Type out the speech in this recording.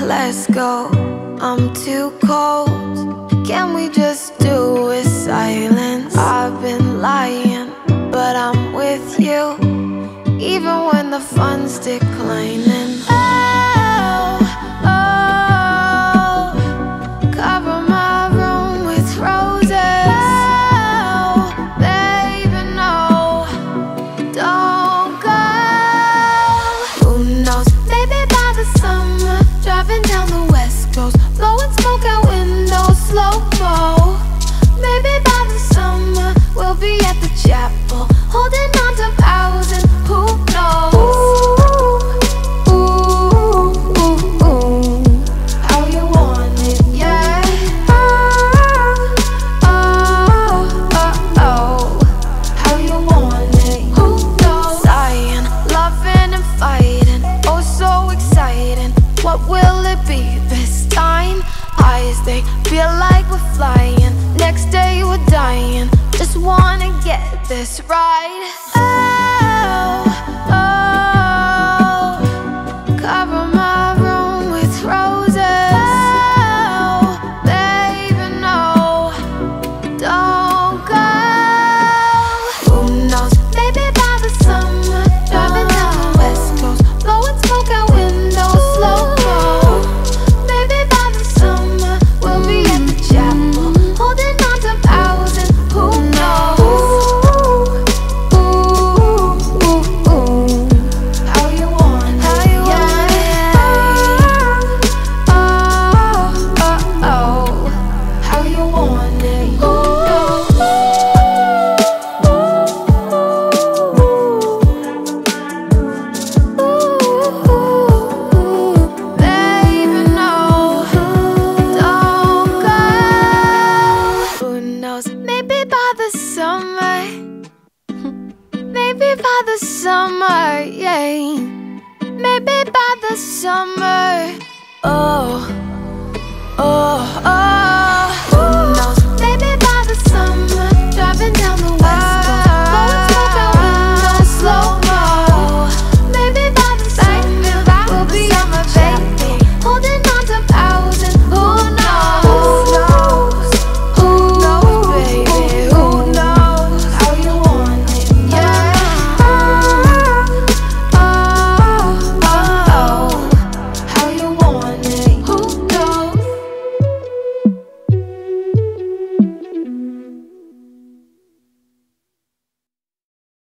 let's go. I'm too cold. Can we just do it silence? I've been lying, but I'm with you, even when the fun's declining. Oh, oh, cover my room with roses. Oh, baby, no, don't go. Who knows, maybe by the summer, driving down the west coast, blowing smoke out windows, slow-mo. Maybe by the summer, we'll be at the chapel, holding on to vows, and who knows? Ooh, ooh, ooh, ooh, how you want it, yeah. Oh, oh, oh, oh, how you want it, who knows? Sighing, loving and fighting, oh so exciting. What will it be this time? Eyes, they feel like we're flying. Next day we're dying. Just wanna get this right. Oh, oh, cover my room with roses. Oh, baby, no, don't go. Who knows, maybe by the summer, driving down the west coast, blowing smoke out windows, slow-mo. Maybe by the summer, we'll be at the chapel, holding on to vows, and who knows? Ooh, ooh, ooh, how you want it, yeah. Oh, oh, oh, how you want it, who knows? Ooh, baby, no, don't go. Who knows, maybe by the summer, maybe by the summer, yeah. Maybe by the summer. Oh, oh, oh.